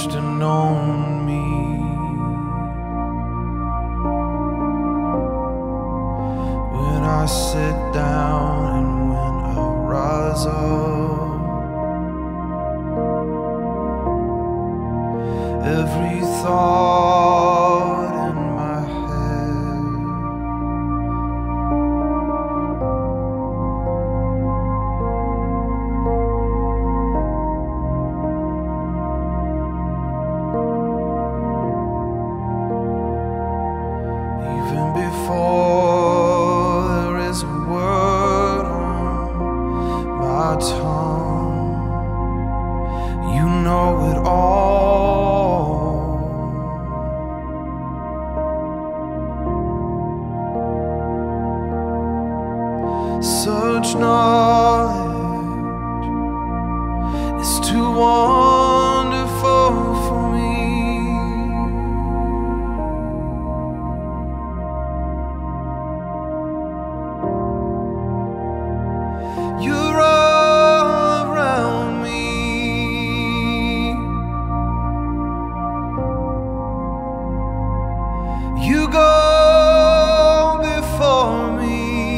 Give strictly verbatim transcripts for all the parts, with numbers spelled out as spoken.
touched and known me. When I sit down and when I rise up, every thought in my head even before there is a word on my tongue, you know it all. Such knowledge is too wonderful for me. You're all around me. You go before me.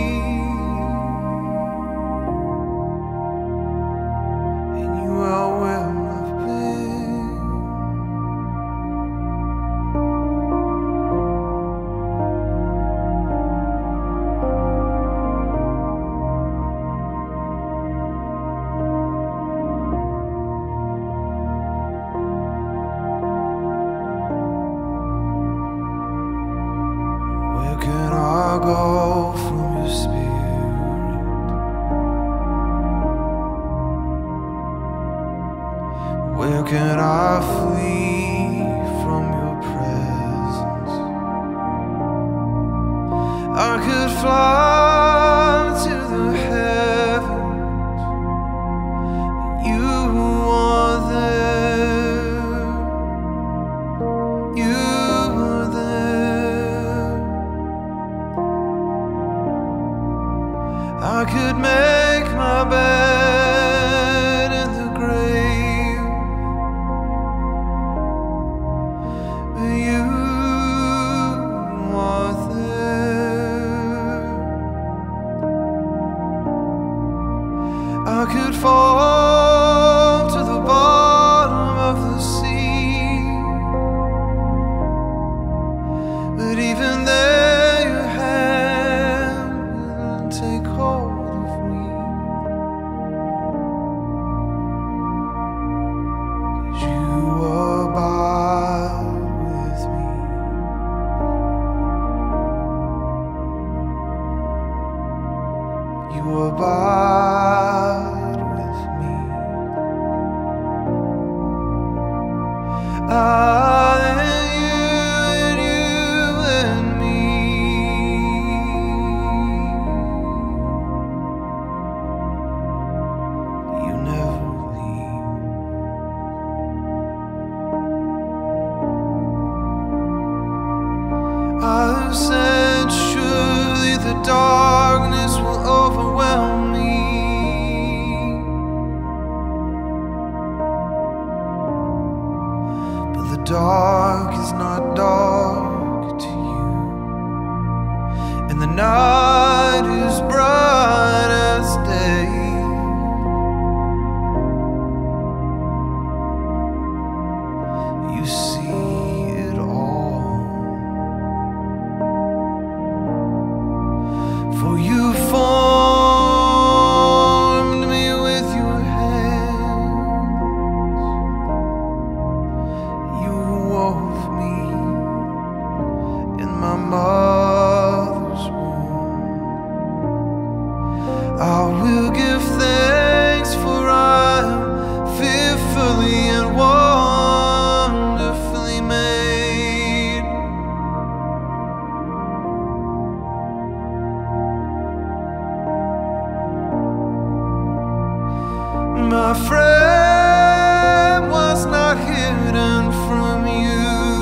Where can I go from your spirit? Where can I flee from your presence? I could fly to the heavens. You are there. You are there. I could make my bed in the grave, but you are there. I could fall to the bottom of the sea, but even there your hand will take hold of me. 'Cause you abide with me. You abide with me. I and you and you and me. You never leave. I've said surely the darkness will overwhelm me, but the dark is not dark to you, and the night is bright as day. You see it all, for you formed me with your hands. You wove me in my mother's womb. I will give thanks, for I am fearfully and wonderfully made. My frame was not hidden from you.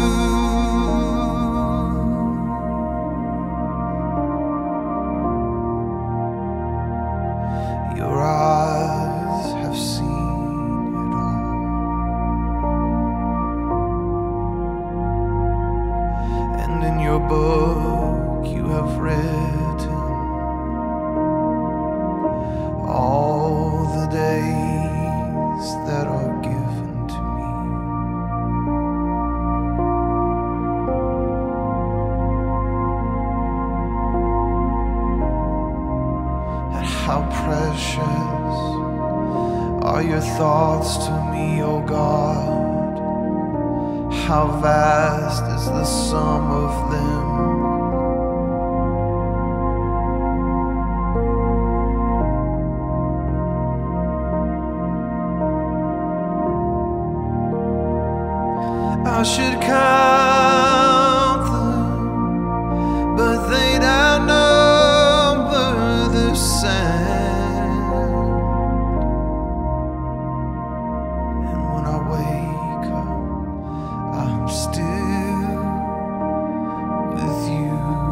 Your eyes have seen it all. How precious are your thoughts to me, O God. How vast is the sum of them. I should count them, but they'd outnumber the sand. And when I wake up, I'm still with you.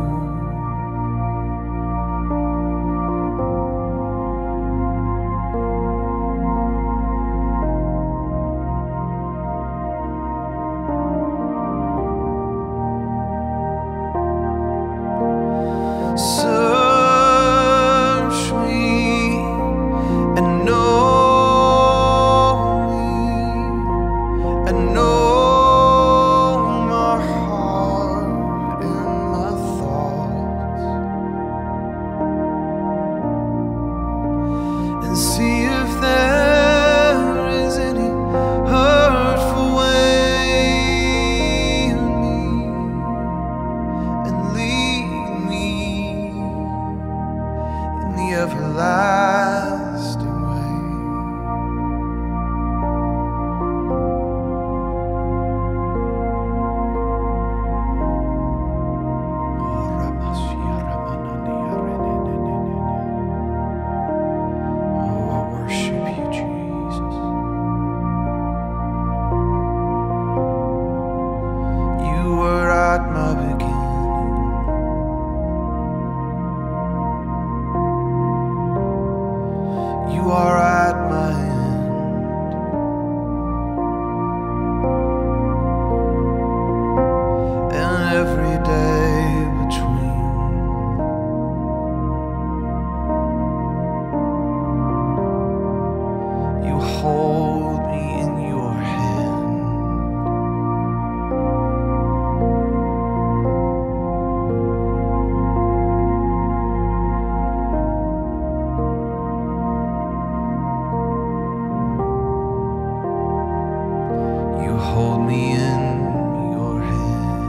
Search me and know me, and know my heart and my thoughts, and see if there is any hurtful way in me, and lead me in the everlasting way. Oh, I worship you, Jesus. You were at my beginning. You are at my end, and every day between. You hold me in your hand. You hold me in your hand.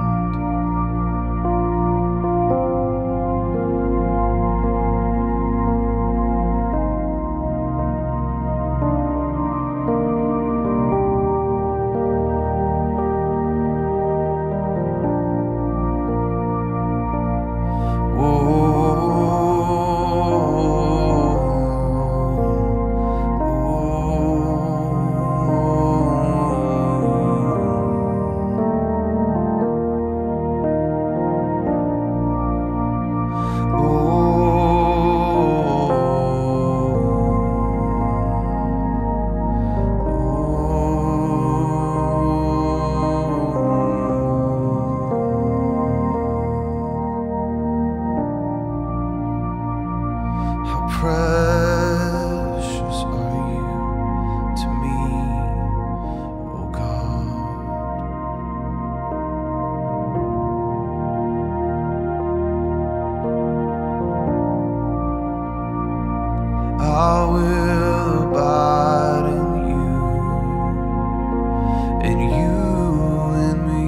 How precious are you to me, O God. I will abide in you, and you in me.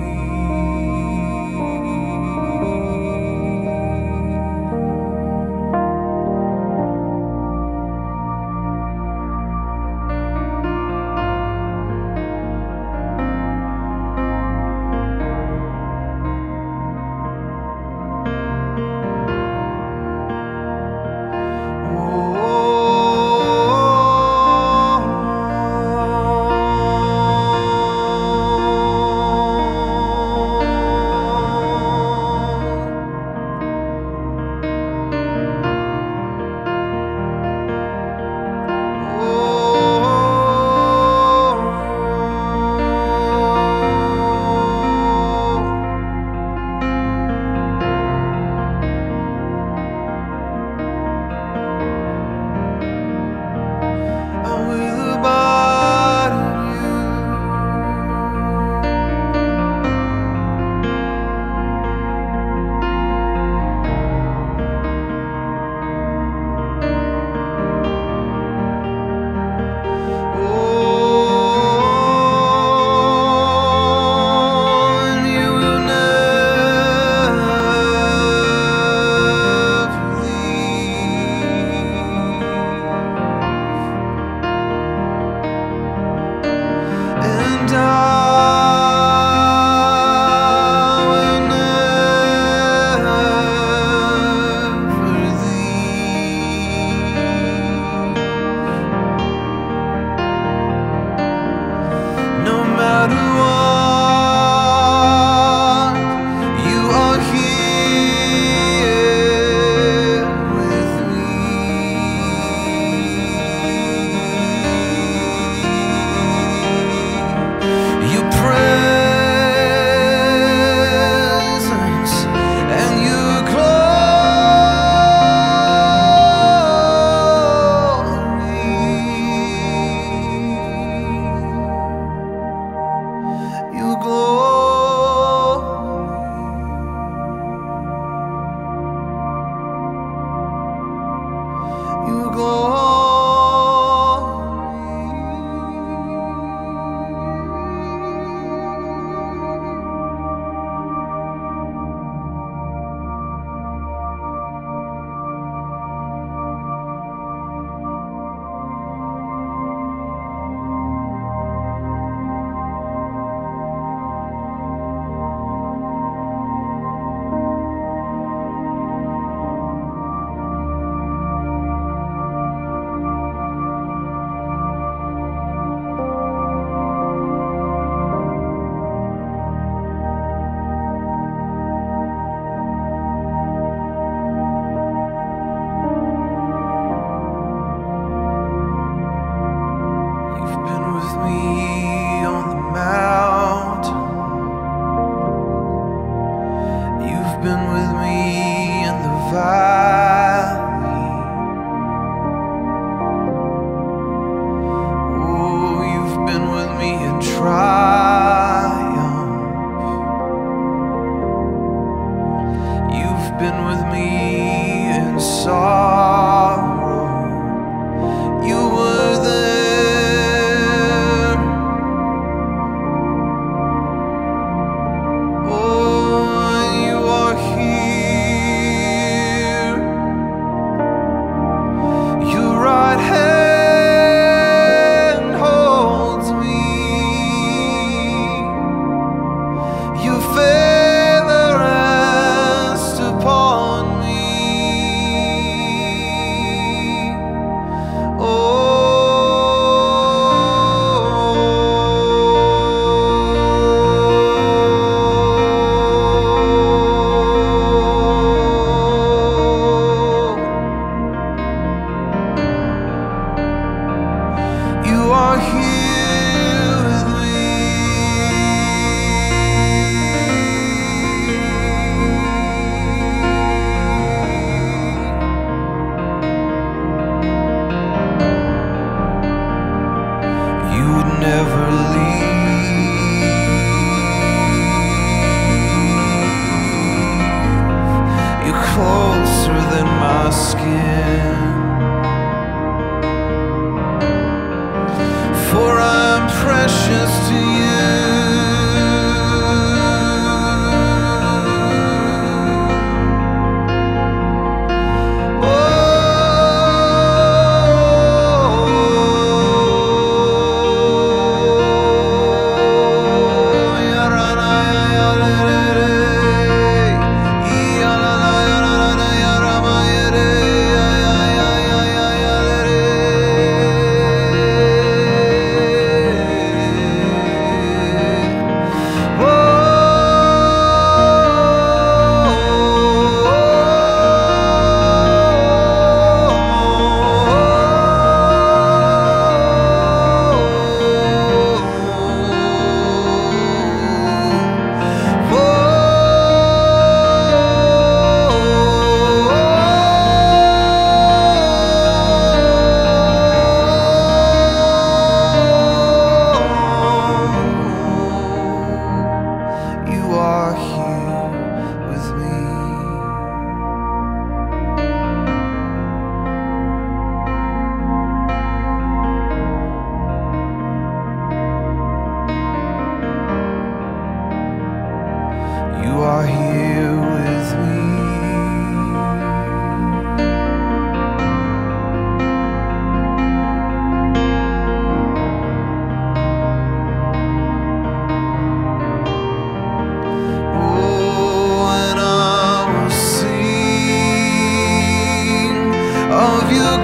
of your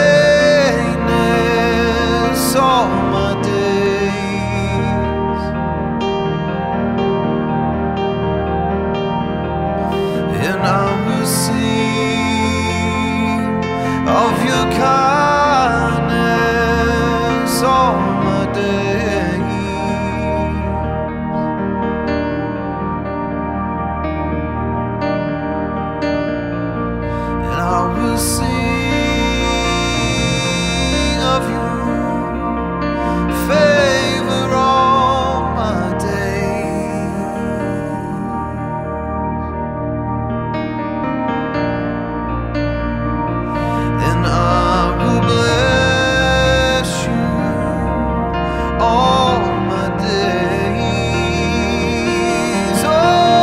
greatness all my days, and I will sing of your kindness all my days, and I will sing of your favor all my days, and I will bless you all my days. Oh,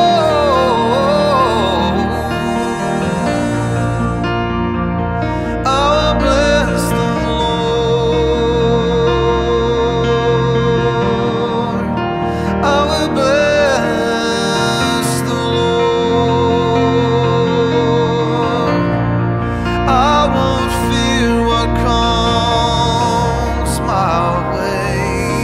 I will bless the Lord. I will bless the Lord. I won't fear what comes my way.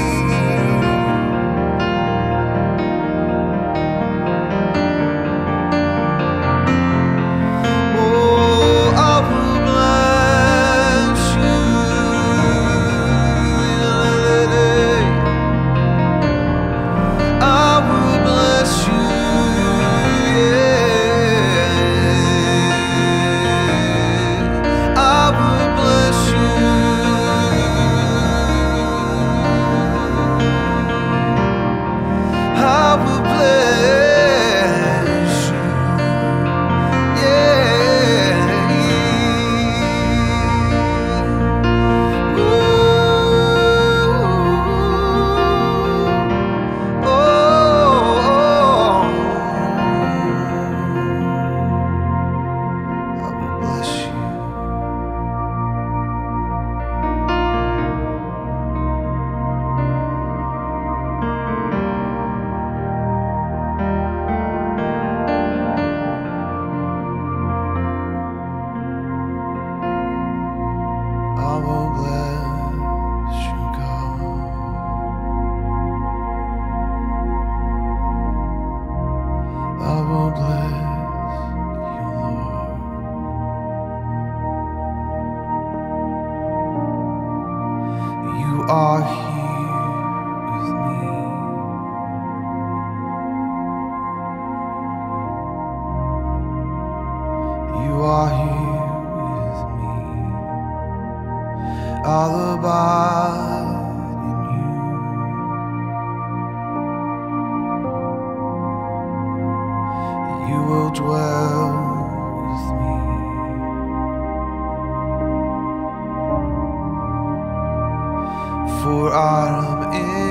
Oh, I will bless you. I will bless you. Yeah. I will bless you. I will bless you. Yeah. Ooh. Oh, I will bless you. I will bless you, God. I will bless you, Lord. You are here with me. You are here with me. I'll abide in you. You will dwell with me. For I am in